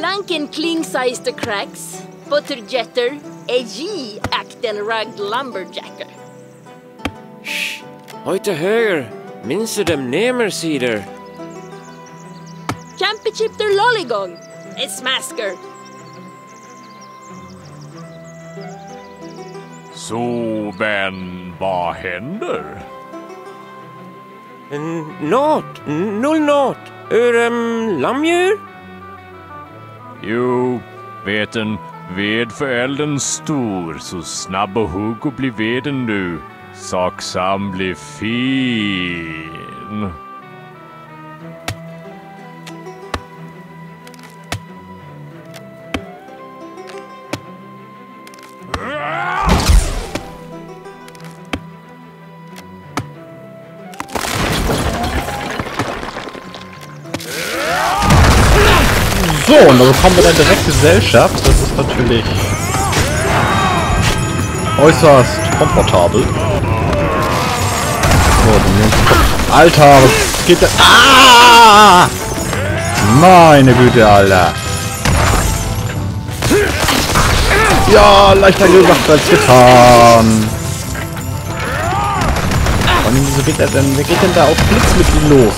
Tanken klingseiste cracks, butterjetter, egi akten ragd lumberjacker. Shh, heute höher. Minns du dem Nemersider? Championship der lollygong, es masker. Så, vän, vad händer? Null nåt. Lammdjur? Jo, vet en ved för elden stor, så snabb och hugg och bli veden du. Saksam blir fin. So, und da bekommen wir dann direkt Gesellschaft. Das ist natürlich äußerst komfortabel. So, dann nehmen wir... Alter, was geht denn? Ah! Meine Güte, Alter. Ja, leichter gesagt als getan. Und wieso geht er denn? Wer geht denn da auf Blitz mit ihm los?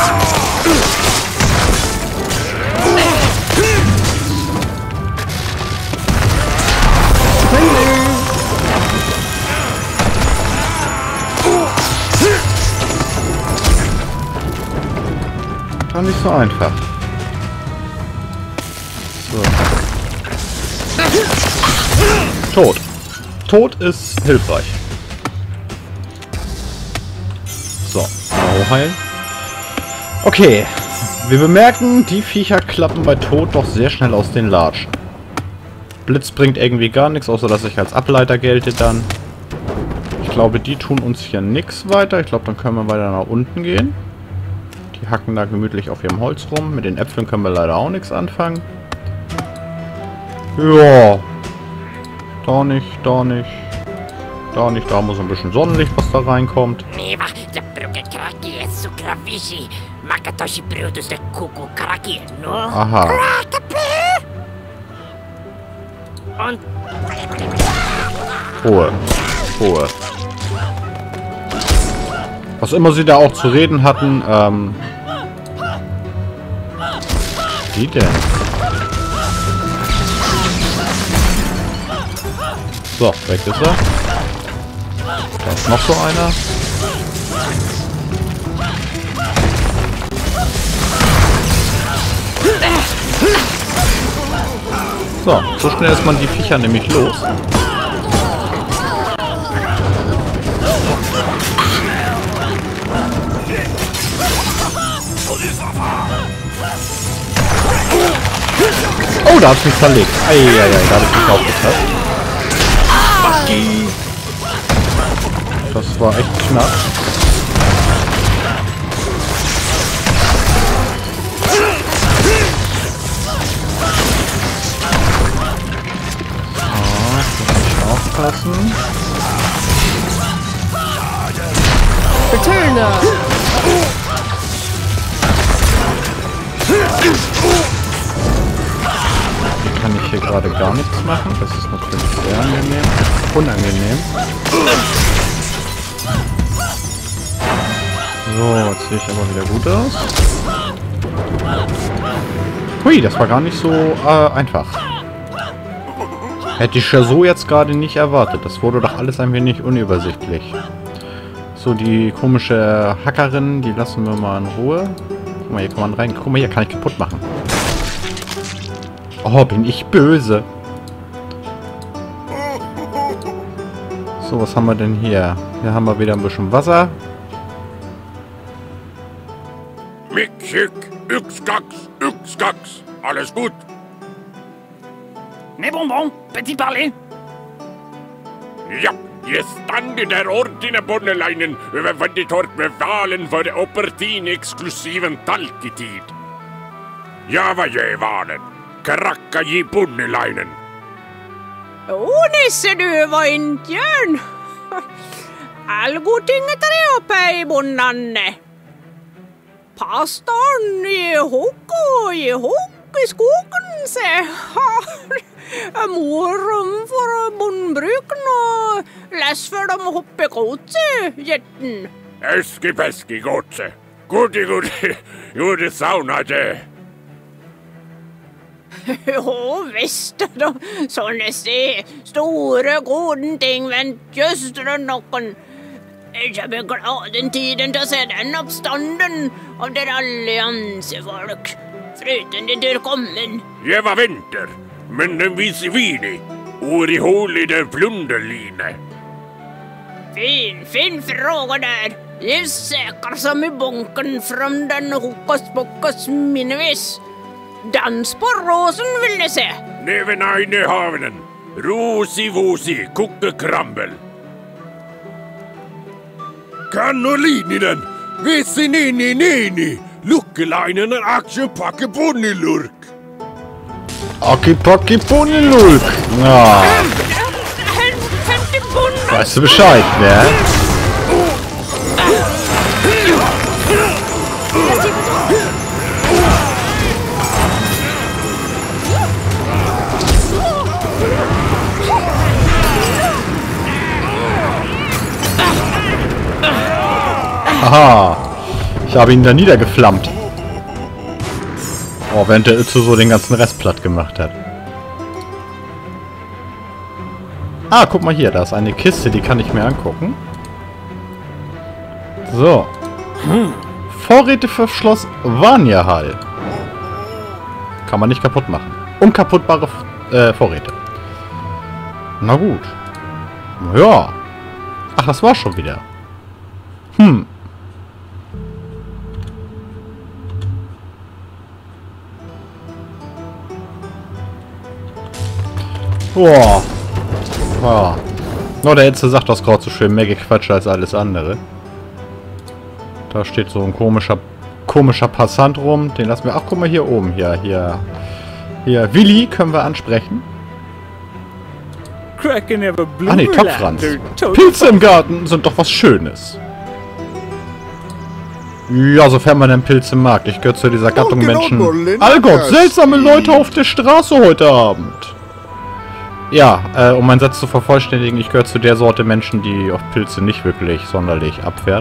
War nicht so einfach. So. Tod. Tod ist hilfreich. So, mal hochheilen. Okay. Wir bemerken, die Viecher klappen bei Tod doch sehr schnell aus den Latschen. Blitz bringt irgendwie gar nichts, außer dass ich als Ableiter gelte dann. Ich glaube, die tun uns hier nichts weiter. Ich glaube, dann können wir weiter nach unten gehen. Die hacken da gemütlich auf ihrem Holz rum. Mit den Äpfeln können wir leider auch nichts anfangen. Ja. Da nicht, da nicht. Da nicht, da muss ein bisschen Sonnenlicht, was da reinkommt. Aha. Ruhe. Ruhe. Was immer sie da auch zu reden hatten, wie denn? So, weg ist er. Da ist noch so einer. So schnell ist man die Viecher nämlich los. Oh, da hat es mich zerlegt. Eieiei, da habe ich mich aufgepasst. Das war echt knapp. Aufpassen. Returner! Hier kann ich hier gerade gar nichts machen. Das ist natürlich sehr angenehm. Unangenehm. So, jetzt sehe ich aber wieder gut aus. Hui, das war gar nicht so einfach. Hätte ich ja so jetzt gerade nicht erwartet. Das wurde doch alles ein wenig unübersichtlich. So, die komische Hackerin, die lassen wir mal in Ruhe. Guck mal, hier kann man rein. Guck mal, hier kann ich kaputt machen. Oh, bin ich böse. So, was haben wir denn hier? Hier haben wir wieder ein bisschen Wasser. Mick, Yxkax. Alles gut? Ne bonbon, petit parler. Ja, jetzt stand in der Ort in Bonneleinen över die Torp med valen för det opportun exklusiven talketid. Jag var jävalen. Krakka i Bonneleinen. Nisse, du var intjärn. Algotinget är uppe i bonnanne. Pastorn i hoko. i skogen, se. Jeg må rømme for munnbruken og les før de hopper gåtse, jetten. Eski-peski gåtse. Gudi. Jo, det savner jeg. Jo, visst da. Sånne store, gode ting vent just rundt noen. Jeg blir glad den tiden til å se den oppstanden av der alliansefolk. Fruten det der kommen. Jeg var venter, men den viser vini. Ord i hål i det plunderline. Fin fråga der. Jeg søker som i bunken fram den hokus-pokus minnevis. Dans på rosen vil jeg se. Neven eine havnen. Rosi-vosi, kukke-krambel. Kannolininen, vesi-nini-nini. Lukkeleinen en aksjepakke-bonnelurk. Aki-paki-Ponnelulk. Ja. Weißt du Bescheid, ne? Aha. Ich habe ihn da niedergeflammt. Oh, während der Itzu so den ganzen Rest platt gemacht hat. Ah, guck mal hier. Da ist eine Kiste, die kann ich mir angucken. So. Vorräte für Schloss Vanyahal. Kann man nicht kaputt machen. Unkaputtbare Vorräte. Na gut. Ja. Ach, das war schon wieder. Boah. Oh. Oh, der Hitze sagt das gerade so schön mehr Gequatsche als alles andere. Da steht so ein komischer Passant rum. Den lassen wir... Ach, guck mal hier oben. Hier. Willi können wir ansprechen. Ah ne, Topfranz. Pilze im Garten sind doch was Schönes. Ja, sofern man denn Pilze mag. Ich gehöre zu dieser Gattung Menschen. Allgott, seltsame Leute auf der Straße heute Abend. Ja, um meinen Satz zu vervollständigen, ich gehöre zu der Sorte Menschen, die auf Pilze nicht wirklich sonderlich abfährt.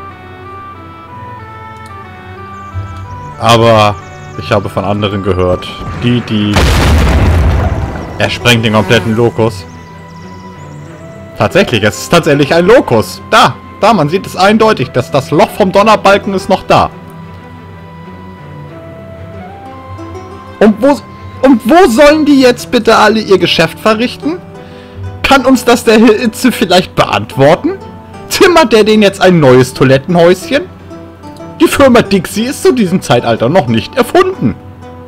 Aber ich habe von anderen gehört, er sprengt den kompletten Lokus. Tatsächlich, es ist tatsächlich ein Lokus. Da, man sieht es eindeutig, dass das Loch vom Donnerbalken ist noch da. Und wo sollen die jetzt bitte alle ihr Geschäft verrichten? Kann uns das der Hitze vielleicht beantworten? Zimmert der denen jetzt ein neues Toilettenhäuschen? Die Firma Dixie ist zu diesem Zeitalter noch nicht erfunden.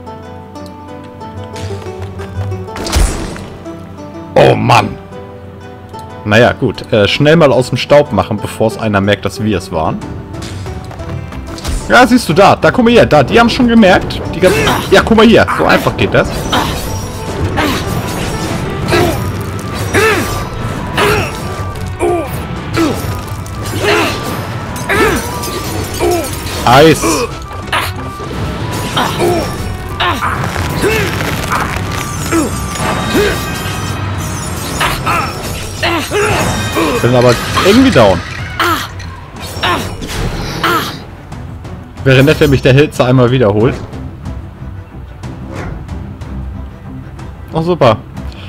Oh Mann. Naja, gut. Schnell mal aus dem Staub machen, bevor es einer merkt, dass wir es waren. Ja, siehst du da. Da, guck mal hier. Da, die haben es schon gemerkt. Ja, guck mal hier. So einfach geht das. Eis. Ich bin aber irgendwie down. Wäre nett, wenn mich der Hitze einmal wiederholt. Oh, super.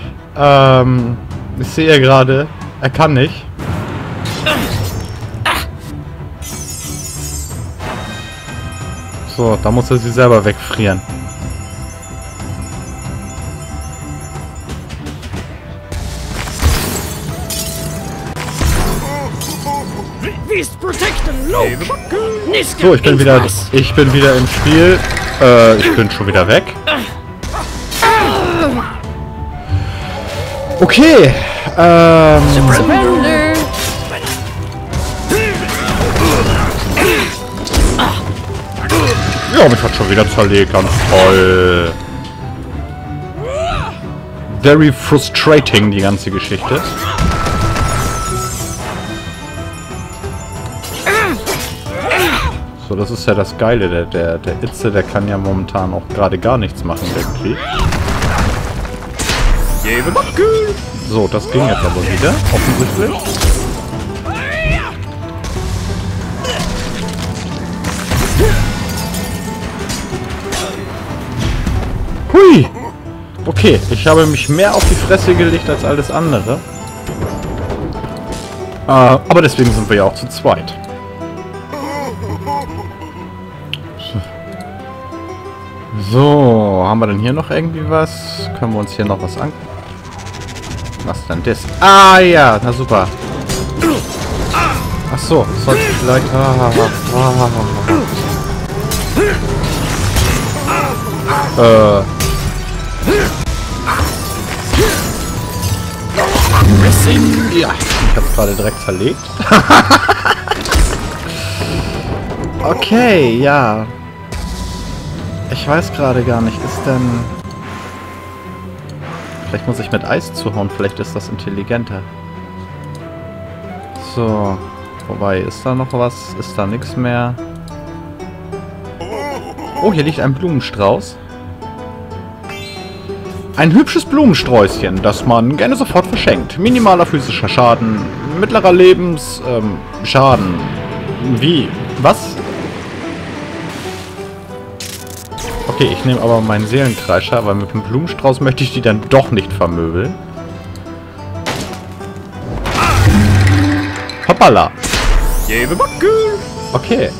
Ich sehe gerade, er kann nicht. So, da muss er sie selber wegfrieren. So, ich bin wieder im Spiel. Ich bin schon wieder weg. Okay. Ja, mich hat schon wieder zerlegt. Ganz toll. Very frustrating, die ganze Geschichte. So, das ist ja das Geile. Der Itze, der kann ja momentan auch gerade gar nichts machen, irgendwie. So, das ging jetzt aber wieder, offensichtlich. Hui! Okay, ich habe mich mehr auf die Fresse gelegt als alles andere. Aber deswegen sind wir ja auch zu zweit. So, haben wir denn hier noch irgendwie was? Können wir uns hier noch was an... Was denn das? Ah ja, na super. Ach so, sollte ich vielleicht... Ja, ich hab's gerade direkt zerlegt. Okay, ja. Ich weiß gerade gar nicht, ist denn... Vielleicht muss ich mit Eis zuhauen, vielleicht ist das intelligenter. So. Wobei, ist da noch was? Ist da nichts mehr? Oh, hier liegt ein Blumenstrauß. Ein hübsches Blumensträußchen, das man gerne sofort verschenkt. Minimaler physischer Schaden, mittlerer Schaden. Wie? Was? Okay, ich nehme aber meinen Seelenkreischer, weil mit dem Blumenstrauß möchte ich die dann doch nicht vermöbeln. Hoppala. Okay.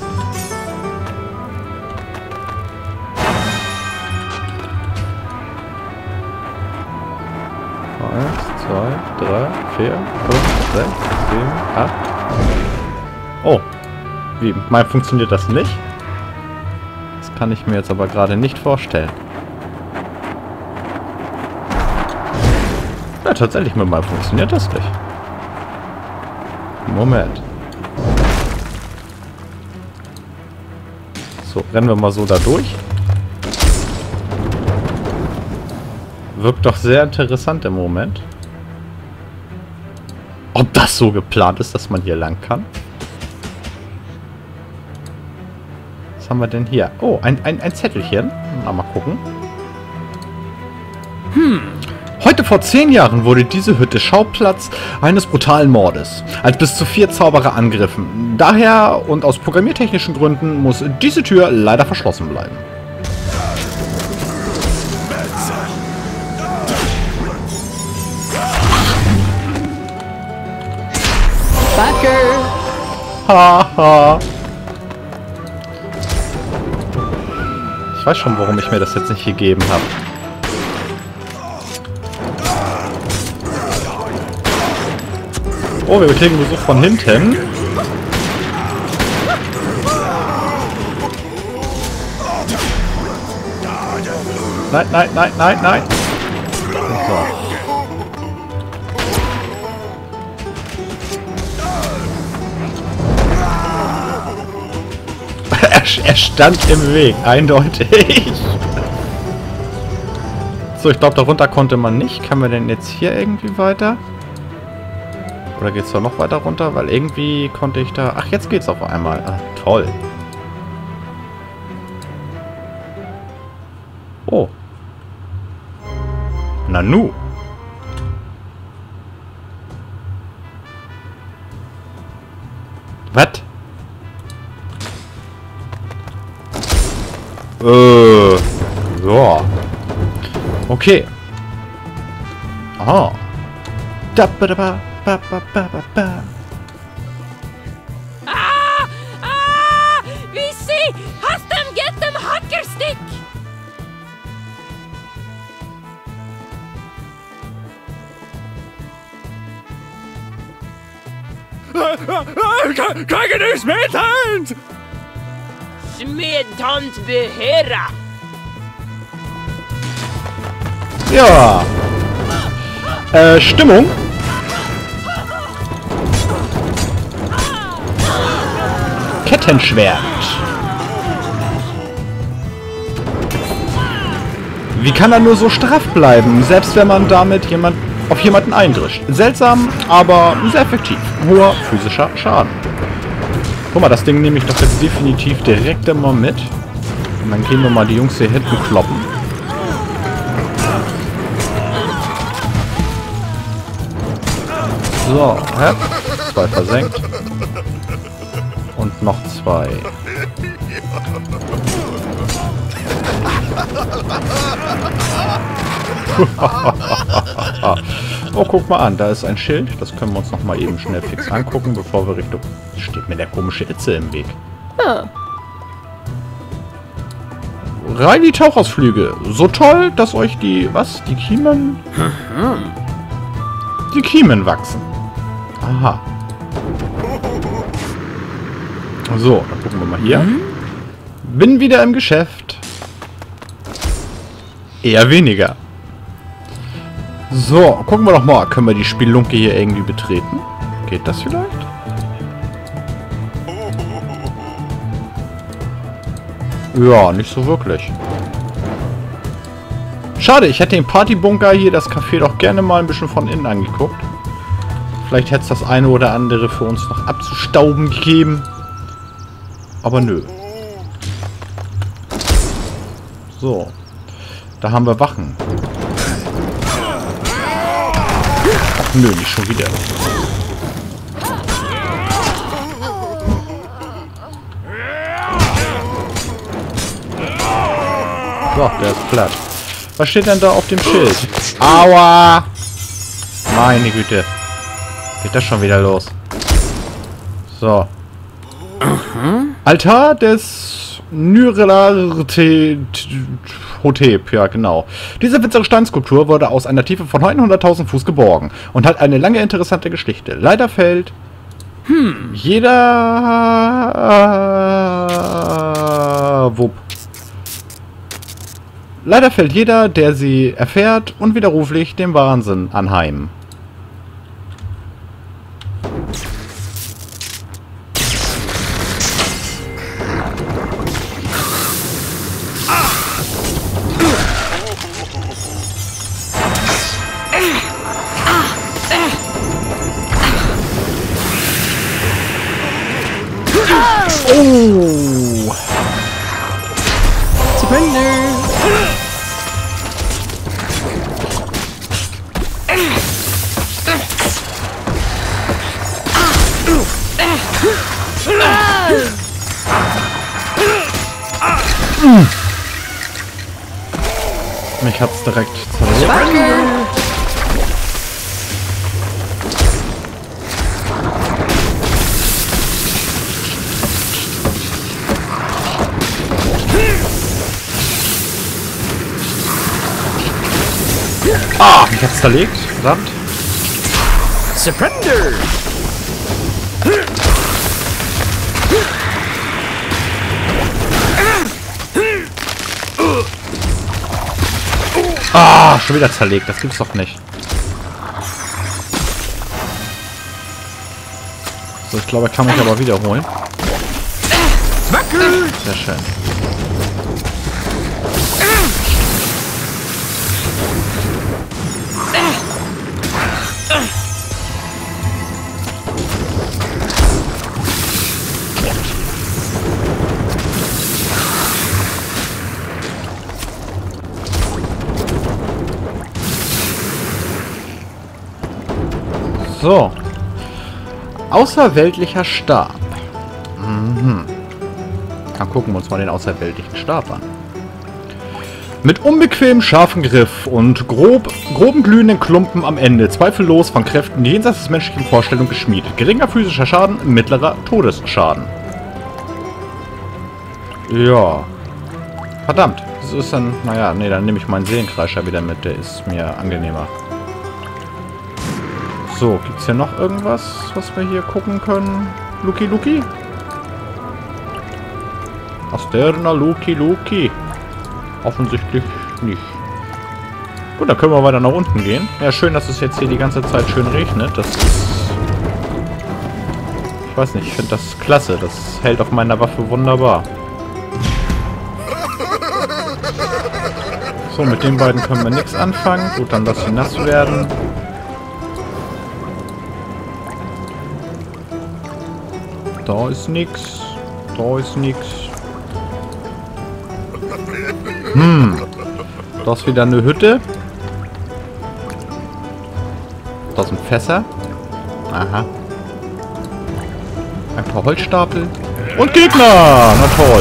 Eins, zwei, drei, 4, 5, 6, 7, 8. Oh. Wie? Mal funktioniert das nicht? Das kann ich mir jetzt aber gerade nicht vorstellen. Ja, tatsächlich mit meinem funktioniert das nicht. Moment. So, rennen wir mal so da durch. Wirkt doch sehr interessant im Moment. Ob das so geplant ist, dass man hier lang kann? Was haben wir denn hier? Oh, ein Zettelchen. Mal gucken. Heute vor 10 Jahren wurde diese Hütte Schauplatz eines brutalen Mordes, als bis zu 4 Zauberer angriffen. Daher und aus programmiertechnischen Gründen muss diese Tür leider verschlossen bleiben. Haha. Ich weiß schon, warum ich mir das jetzt nicht gegeben habe. Oh, wir kriegen Besuch von hinten. Nein, nein, nein, nein, nein. So. Er stand im Weg, eindeutig. So, ich glaube, darunter konnte man nicht. Kann man denn jetzt hier irgendwie weiter? Oder geht's da noch weiter runter? Weil irgendwie konnte ich da... Ach, jetzt geht's auf einmal. Ah, toll. Oh. Nanu. Was? Ja. Okay. Aha. Da ba da ba ba ba ba ba. We see! Has them get them hacker stick! Kriegen die Smettant! Smedtant behöra! Ja. Stimmung. Kettenschwert. Wie kann er nur so straff bleiben, selbst wenn man damit auf jemanden eindrischt? Seltsam, aber sehr effektiv. Hoher physischer Schaden. Guck mal, das Ding nehme ich doch jetzt definitiv direkt immer mit. Und dann gehen wir mal die Jungs hier hinten kloppen. So, hä? 2 versenkt. Und noch 2. Oh, guck mal an, da ist ein Schild. Das können wir uns noch mal eben schnell fix angucken, bevor wir Richtung... Steht mir der komische Itze im Weg. Rein die Tauchausflüge. So toll, dass euch die... Was? Die Kiemen... Die Kiemen wachsen. Aha. So, dann gucken wir mal hier. Bin wieder im Geschäft. Eher weniger. So, gucken wir doch mal. Können wir die Spelunke hier irgendwie betreten? Geht das vielleicht? Ja, nicht so wirklich. Schade, ich hätte den Partybunker hier, das Café, doch gerne mal ein bisschen von innen angeguckt. Vielleicht hätte es das eine oder andere für uns noch abzustauben gegeben. Aber nö. So. Da haben wir Wachen. Ach nö, nicht schon wieder. So, der ist platt. Was steht denn da auf dem Schild? Aua! Meine Güte. Geht das schon wieder los? So. Altar des Nyarlathotep, ja genau. Diese winzige Steinskulptur wurde aus einer Tiefe von 900.000 Fuß geborgen und hat eine lange interessante Geschichte. Leider fällt Leider fällt jeder, der sie erfährt, unwiderruflich dem Wahnsinn anheim. Oh! Surrender! Mich hat's direkt zerlegt. Ah, mich hat's zerlegt. Verdammt. Surrender! Ah, schon wieder zerlegt. Das gibt's doch nicht. So, ich glaube, er kann mich aber wiederholen. Sehr schön. So. Außerweltlicher Stab. Mhm. Dann gucken wir uns mal den außerweltlichen Stab an. Mit unbequem scharfen Griff und groben glühenden Klumpen am Ende, zweifellos von Kräften jenseits des menschlichen Vorstellungen geschmiedet. Geringer physischer Schaden, mittlerer Todesschaden. Ja. Verdammt. Das ist dann... Naja, nee, dann nehme ich meinen Seelenkreischer wieder mit. Der ist mir angenehmer. So, gibt's hier noch irgendwas, was wir hier gucken können? Luki Luki? Asterna Luki Luki. Offensichtlich nicht. Gut, dann können wir weiter nach unten gehen. Ja, schön, dass es jetzt hier die ganze Zeit schön regnet. Das ist... Ich weiß nicht, ich finde das klasse. Das hält auf meiner Waffe wunderbar. So, mit den beiden können wir nichts anfangen. Gut, dann lass sie nass werden. Da ist nix. Da ist nix. Da ist wieder eine Hütte. Da sind Fässer. Aha. Ein paar Holzstapel. Und Gegner! Na toll.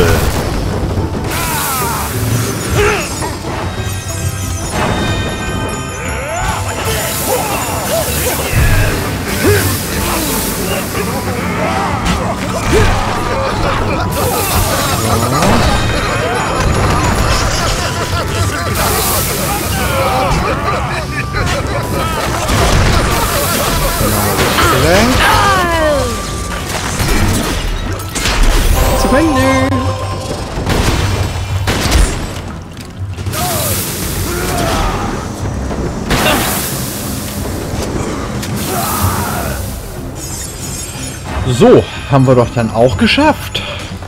So, haben wir doch dann auch geschafft.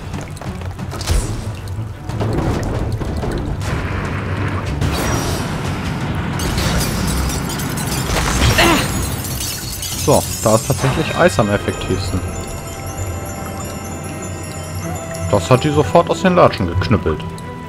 So, da ist tatsächlich Eis am effektivsten. Das hat die sofort aus den Latschen geknüppelt.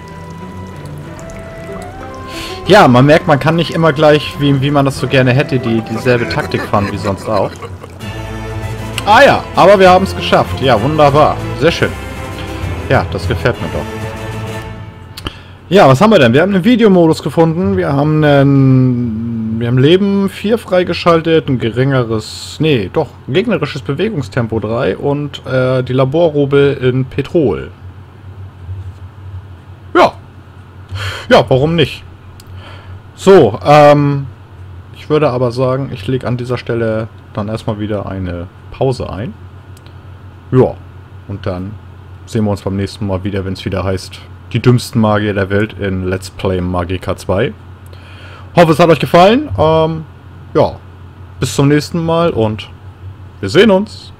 Ja, man merkt, man kann nicht immer gleich, wie man das so gerne hätte, dieselbe Taktik fahren wie sonst auch. Ah ja, aber wir haben es geschafft. Ja, wunderbar. Sehr schön. Ja, das gefällt mir doch. Ja, was haben wir denn? Wir haben einen Videomodus gefunden. Wir haben Leben 4 freigeschaltet, ein gegnerisches Bewegungstempo 3 und die Laborrobe in Petrol. Ja. Ja, warum nicht? So, ich würde aber sagen, ich lege an dieser Stelle dann erstmal wieder eine Pause ein. Ja, und dann sehen wir uns beim nächsten Mal wieder, wenn es wieder heißt, die dümmsten Magier der Welt in Let's Play Magicka 2. Hoffe, es hat euch gefallen. Ja, bis zum nächsten Mal und wir sehen uns.